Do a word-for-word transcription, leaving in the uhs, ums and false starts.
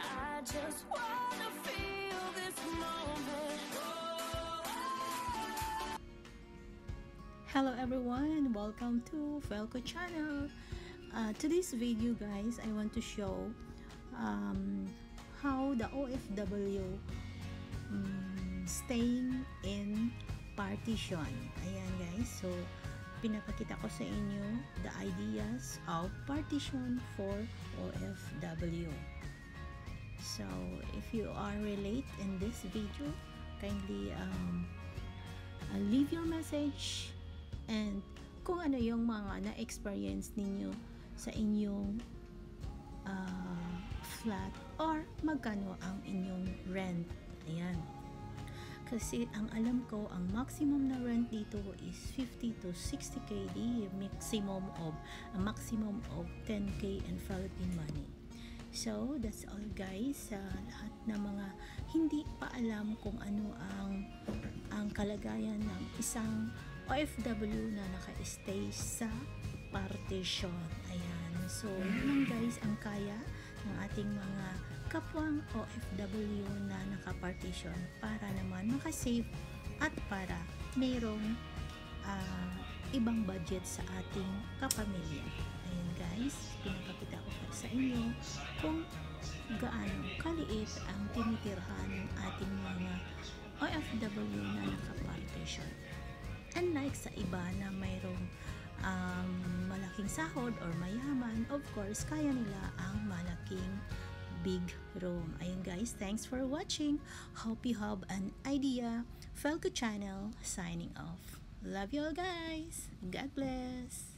I just wanna feel this moment. Hello everyone, welcome to Ofw channel. Uh, today's video guys, I want to show um, how the O F W um, staying in Partition. Ayan guys, so pinapakita ko sa inyo the ideas of Partition for O F W. So if you are relate in this video, kindly um, uh, leave your message and kung ano yung mga na-experience ninyo sa inyong uh, flat or magkano ang inyong rent. Ayan. Kasi ang alam ko, ang maximum na rent dito is fifty to sixty K, the maximum of a maximum of ten K in Philippine money. So that's all guys, sa uh, lahat ng mga hindi pa alam kung ano ang ang kalagayan ng isang O F W na naka-stay sa Partition. Ayan. So, yun guys ang kaya ng ating mga kapwang O F W na naka-partition para naman makasave at para mayroong uh, ibang budget sa ating kapamilya. Ayan guys, pinapakita ko sa inyo kung gaano kaliit ang tinitirhan ng ating mga O F W na naka-partition. Unlike sa iba na mayroong um, malaking sahod or mayaman, of course, kaya nila ang malaking big room. Ayun guys, thanks for watching. Hope you have an idea. Ofw channel signing off. Love you all guys. God bless.